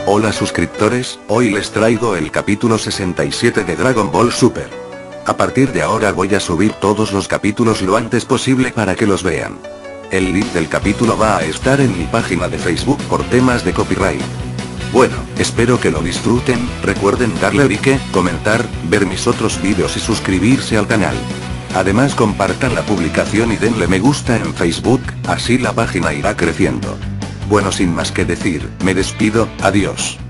Hola suscriptores, hoy les traigo el capítulo 67 de Dragon Ball Super. A partir de ahora voy a subir todos los capítulos lo antes posible para que los vean. El link del capítulo va a estar en mi página de Facebook por temas de copyright. Bueno, espero que lo disfruten, recuerden darle like, comentar, ver mis otros vídeos y suscribirse al canal. Además compartan la publicación y denle me gusta en Facebook, así la página irá creciendo. Bueno, sin más que decir, me despido, adiós.